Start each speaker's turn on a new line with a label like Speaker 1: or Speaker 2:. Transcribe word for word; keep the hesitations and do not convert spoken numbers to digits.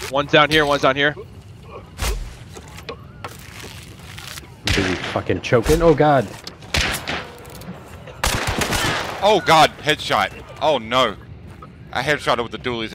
Speaker 1: One's down here, one's down here.
Speaker 2: Busy fucking choking. Oh god.
Speaker 3: Oh god, headshot. Oh no. I headshot with the dualies.